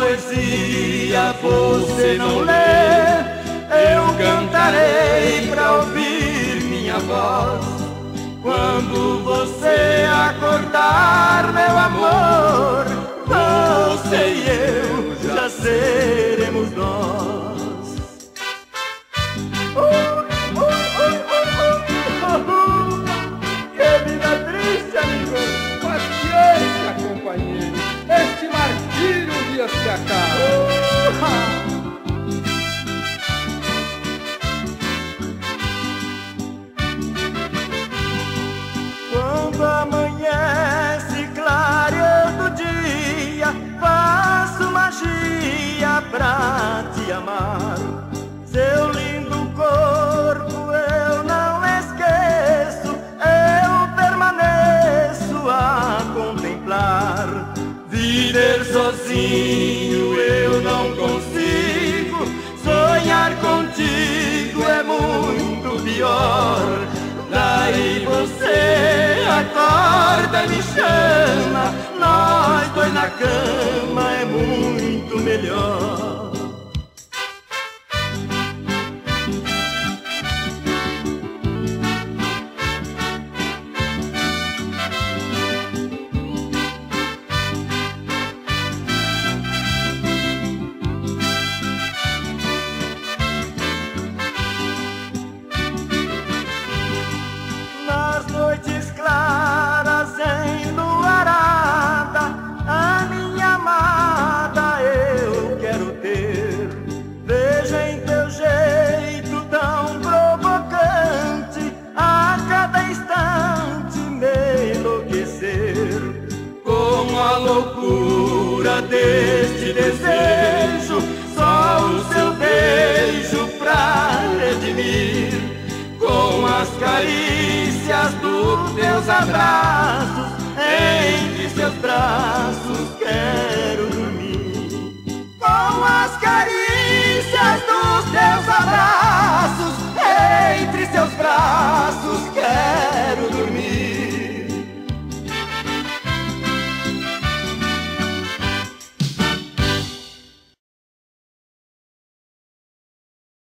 poesia você não lê, eu cantarei pra ouvir minha voz. Quando você acordar, meu amor, você e eu já seremos nós. Que vida triste, amigo. Paciência, companheiro. Este martírio um dia se acaba. Quando amanhece clareando o dia, faço magia pra te amar. Seu lindo corpo eu não esqueço, eu permaneço a contemplar. Viver sozinho eu não consigo, sonhar contigo é muito pior. Daí você acorda e me chama, nós dois na cama é muito melhor. Nas noites claras enluarada, a minha amada eu quero ter. Veja em teu jeito tão provocante, a cada instante me enlouquecer. Com a loucura deste desejo, só o seu beijo pra redimir. Com as carícias dos teus abraços, entre seus braços quero dormir. Com as carícias dos teus abraços,